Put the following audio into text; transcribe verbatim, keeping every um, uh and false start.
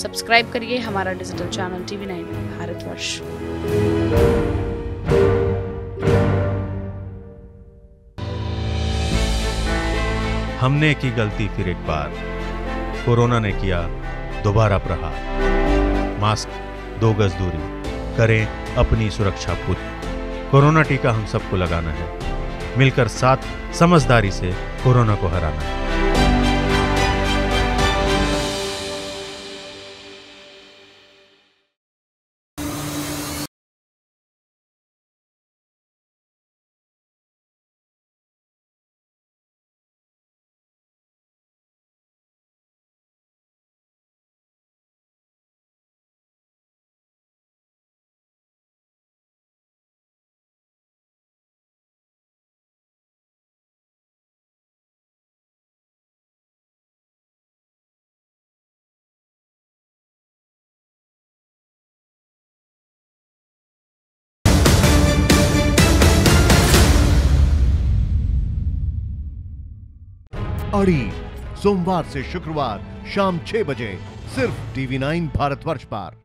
Subscribe करिए हमारा digital channel TV nine Bharatvarsh. हमने की गलती फिर एक बार, कोरोना ने किया दोबारा प्रहार। मास्क, दो गज दूरी, करें अपनी सुरक्षा पूरी। कोरोना टीका हम सबको लगाना है, मिलकर साथ समझदारी से कोरोना को हराना है। अड़ी सोमवार से शुक्रवार शाम छह बजे सिर्फ टीवी नाइन भारतवर्ष पर।